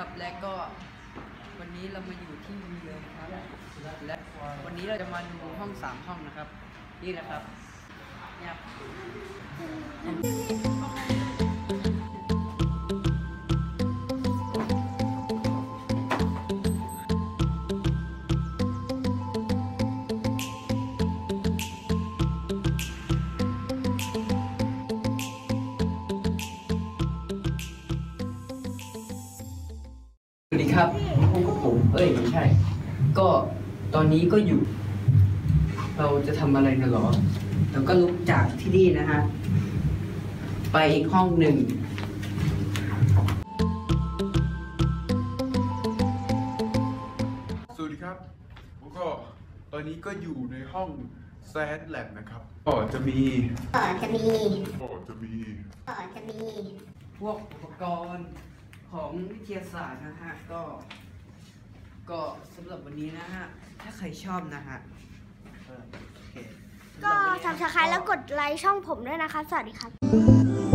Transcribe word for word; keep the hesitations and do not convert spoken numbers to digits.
ครับและก็วันนี้เรามาอยู่ที่วีเลยครับและวันนี้เราจะมาดูห้องสามห้องนะครับนี่แหละครับเนี่ยสวัสดีครับพบกับผมเอ้ยไม่ใช่ก็ตอนนี้ก็อยู่เราจะทำอะไรกันหรอเราก็ลุกจากที่นี่นะฮะไปอีกห้องหนึ่งสวัสดีครับผมก็ตอนนี้ก็อยู่ในห้องแซนแลบนะครับก็จะมีก็จะมีก็จะมีก็จะมีพวกอุปกรณ์ของวิทยาศาสตร์นะฮะก็ก็สำหรับวันนี้นะฮะถ้าใครชอบนะฮะโอเคก็ทำสไครต์แล้วกดไลค์ช่องผมด้วยนะคะ สวัสดีครับ